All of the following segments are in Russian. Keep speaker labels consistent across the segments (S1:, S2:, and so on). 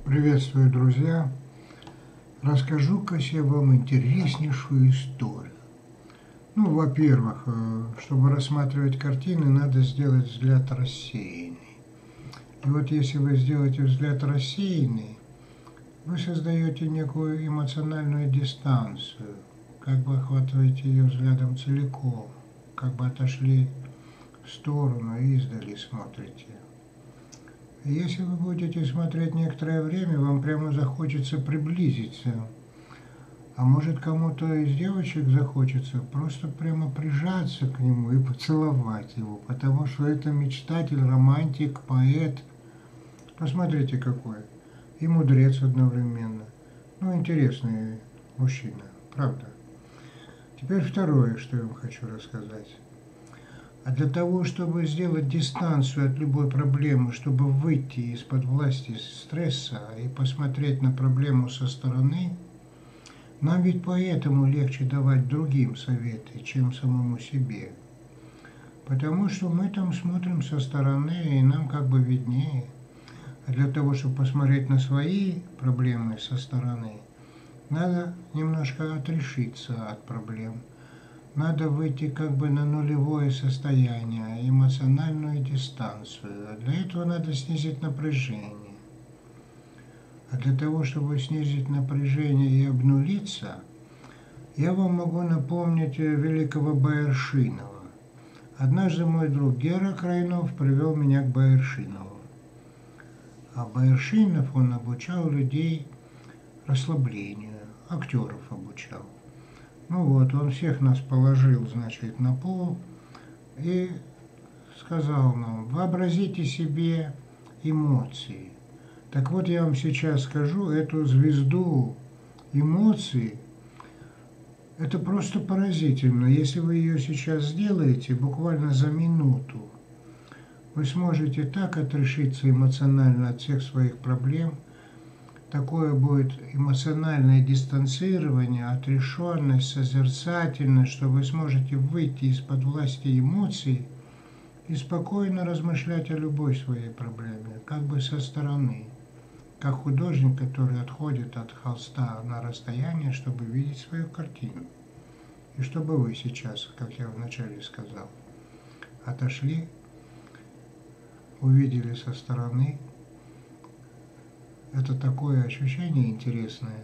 S1: Приветствую, друзья! Расскажу-ка я вам интереснейшую историю. Во-первых, чтобы рассматривать картины, надо сделать взгляд рассеянный. И вот если вы сделаете взгляд рассеянный, вы создаете некую эмоциональную дистанцию, как бы охватываете ее взглядом целиком, как бы отошли в сторону и издали смотрите. Если вы будете смотреть некоторое время, вам прямо захочется приблизиться. А может, кому-то из девочек захочется просто прямо прижаться к нему и поцеловать его, потому что это мечтатель, романтик, поэт. Посмотрите какой. И мудрец одновременно. Интересный мужчина, правда. Теперь второе, что я вам хочу рассказать. А для того, чтобы сделать дистанцию от любой проблемы, чтобы выйти из-под власти стресса и посмотреть на проблему со стороны, нам ведь поэтому легче давать другим советы, чем самому себе. Потому что мы там смотрим со стороны, и нам как бы виднее. А для того, чтобы посмотреть на свои проблемы со стороны, надо немножко отрешиться от проблем. Надо выйти как бы на нулевое состояние, эмоциональную дистанцию. А для этого надо снизить напряжение. А для того, чтобы снизить напряжение и обнулиться, я вам могу напомнить великого Бояршинова. Однажды мой друг Гера Крайнов привел меня к Бояршинову. А Бояршинов, он обучал людей расслаблению, актеров обучал. Он всех нас положил, значит, на пол и сказал нам: вообразите себе эмоции. Так вот, я вам сейчас скажу, эту звезду эмоций, это просто поразительно. Если вы ее сейчас сделаете, буквально за минуту, вы сможете так отрешиться эмоционально от всех своих проблем. Такое будет эмоциональное дистанцирование, отрешенность, созерцательность, что вы сможете выйти из-под власти эмоций и спокойно размышлять о любой своей проблеме, как бы со стороны, как художник, который отходит от холста на расстояние, чтобы видеть свою картину. И чтобы вы сейчас, как я вначале сказал, отошли, увидели со стороны. Это такое ощущение интересное.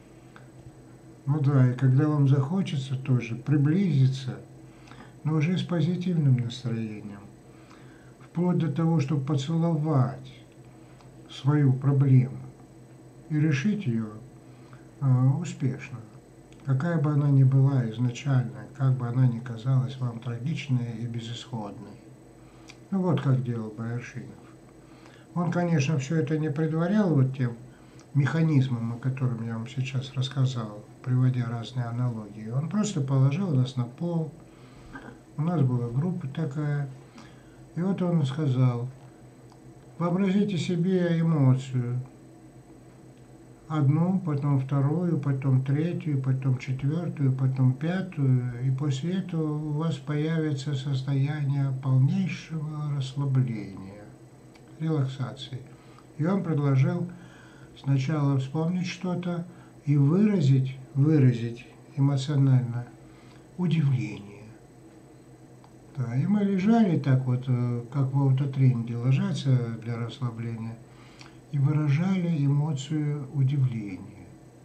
S1: И когда вам захочется тоже приблизиться, но уже с позитивным настроением, вплоть до того, чтобы поцеловать свою проблему и решить ее успешно, какая бы она ни была изначально, как бы она ни казалась вам трагичной и безысходной. Как делал Бояршинов. Он, конечно, все это не предварял тем механизмом, о котором я вам сейчас рассказал, приводя разные аналогии. Он просто положил нас на пол, у нас была группа такая, и он сказал: вообразите себе эмоцию. Одну, потом вторую, потом третью, потом четвертую, потом пятую, и после этого у вас появится состояние полнейшего расслабления, релаксации. И он предложил сначала вспомнить что-то и выразить эмоционально удивление. И мы лежали так как в аутотренинге ложатся для расслабления, и выражали эмоцию удивления.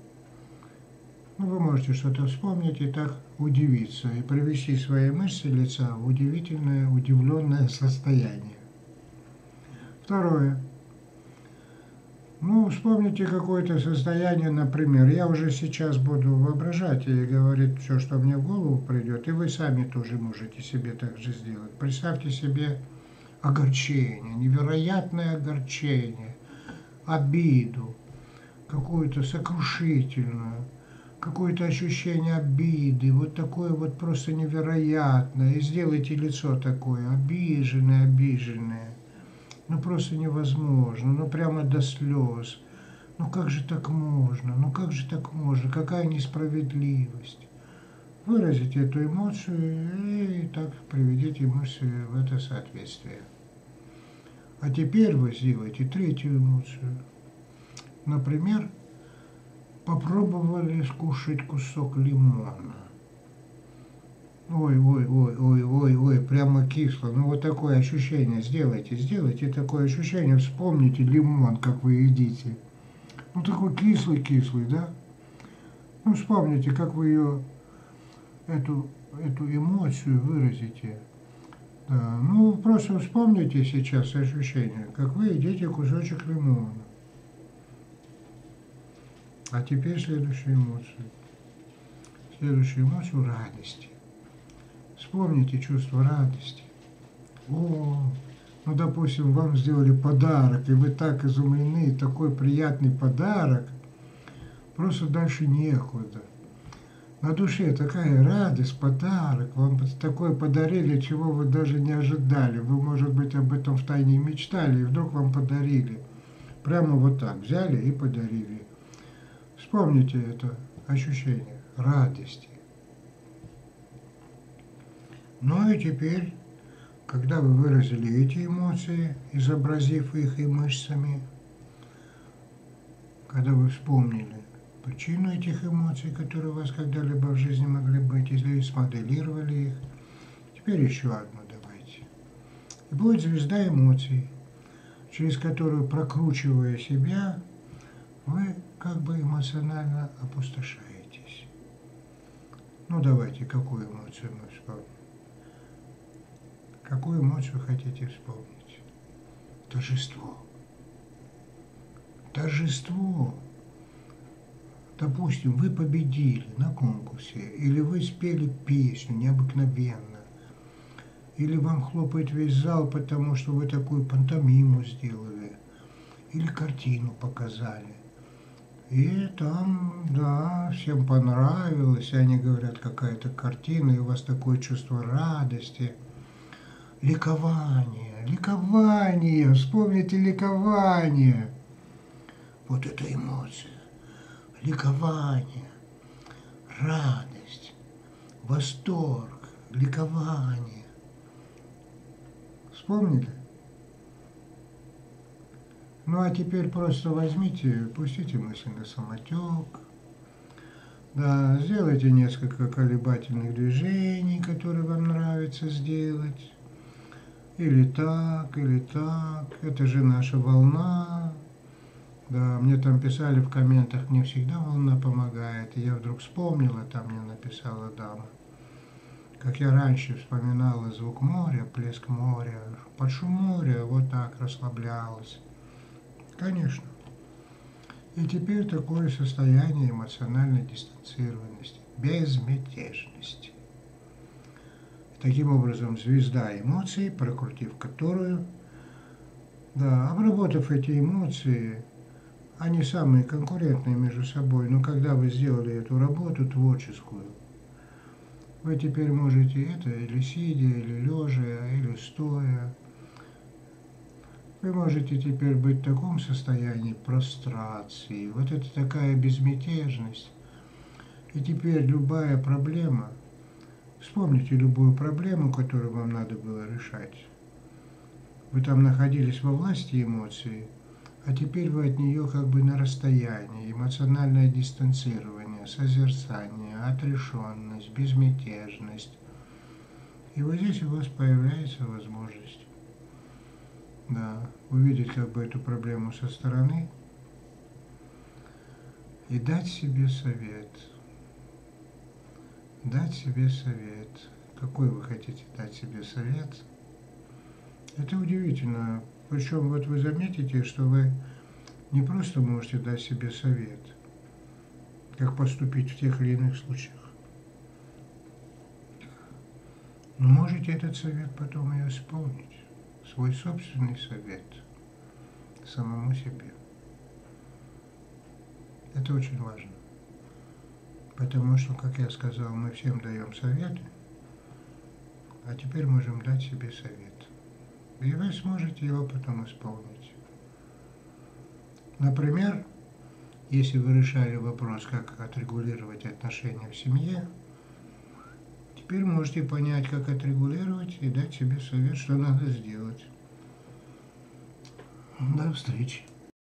S1: Вы можете что-то вспомнить и так удивиться, и привести свои мышцы лица в удивительное, удивленное состояние. Второе. Вспомните какое-то состояние, например, я уже сейчас буду воображать и говорить все, что мне в голову придет, и вы сами тоже можете себе так же сделать. Представьте себе огорчение, невероятное огорчение, обиду, какую-то сокрушительную, какое-то ощущение обиды, такое просто невероятное. И сделайте лицо такое, обиженное. Просто невозможно, прямо до слез. Как же так можно? Как же так можно? Какая несправедливость? Выразите эту эмоцию и так приведите эмоцию в это соответствие. А теперь вы сделаете третью эмоцию. Например, попробовали скушать кусок лимона. Ой, ой, ой, ой, ой, ой, прямо кисло. Ну вот такое ощущение сделайте такое ощущение, вспомните лимон, как вы едите. Ну такой кислый, да? Ну вспомните, как вы эту эмоцию выразите. Да. Ну просто вспомните сейчас ощущение, как вы едите кусочек лимона. А теперь следующую эмоцию. Следующую эмоцию радости. Вспомните чувство радости. О, ну, допустим, вам сделали подарок, и вы так изумлены, такой приятный подарок, просто дальше некуда. На душе такая радость, подарок, вам такое подарили, чего вы даже не ожидали. Вы, может быть, об этом втайне мечтали, и вдруг вам подарили. Прямо вот так взяли и подарили. Вспомните это ощущение радости. Ну и теперь, когда вы выразили эти эмоции, изобразив их и мышцами, когда вы вспомнили причину этих эмоций, которые у вас когда-либо в жизни могли быть, или смоделировали их, теперь еще одну давайте. И будет звезда эмоций, через которую, прокручивая себя, вы как бы эмоционально опустошаетесь. Ну давайте, какую эмоцию мы вспомним? Какую эмоцию хотите вспомнить? Торжество. Торжество. Допустим, вы победили на конкурсе, или вы спели песню необыкновенно, или вам хлопает весь зал, потому что вы такую пантомиму сделали, или картину показали. И там, да, всем понравилось, и они говорят, какая-то картина, и у вас такое чувство радости, ликование, ликование, вспомните ликование. Вот это эмоция, ликование, радость, восторг, ликование. Вспомнили? Ну а теперь просто возьмите, пустите мысли на самотек. Да, сделайте несколько колебательных движений, которые вам нравится сделать. Или так, или так. Это же наша волна. Да, мне там писали в комментах, мне всегда волна помогает. И я вдруг вспомнила, там мне написала дама, как я раньше вспоминала звук моря, плеск моря, под шум моря, вот так расслаблялась. Конечно. И теперь такое состояние эмоциональной дистанцированности, безмятежности. Таким образом, звезда эмоций, прокрутив которую, да, обработав эти эмоции, они самые конкурентные между собой, но когда вы сделали эту работу творческую, вы теперь можете это или сидя, или лежа, или стоя. Вы можете теперь быть в таком состоянии прострации. Вот это такая безмятежность. И теперь любая проблема, вспомните любую проблему, которую вам надо было решать. Вы там находились во власти эмоций, а теперь вы от нее как бы на расстоянии. Эмоциональное дистанцирование, созерцание, отрешенность, безмятежность. И вот здесь у вас появляется возможность, да, увидеть как бы эту проблему со стороны и дать себе совет. Дать себе совет. Какой вы хотите дать себе совет? Это удивительно. Причем вот вы заметите, что вы не просто можете дать себе совет, как поступить в тех или иных случаях, но можете этот совет потом и исполнить. Свой собственный совет самому себе. Это очень важно. Потому что, как я сказал, мы всем даем советы, а теперь можем дать себе совет. И вы сможете его потом исполнить. Например, если вы решали вопрос, как отрегулировать отношения в семье, теперь можете понять, как отрегулировать и дать себе совет, что надо сделать. До встречи.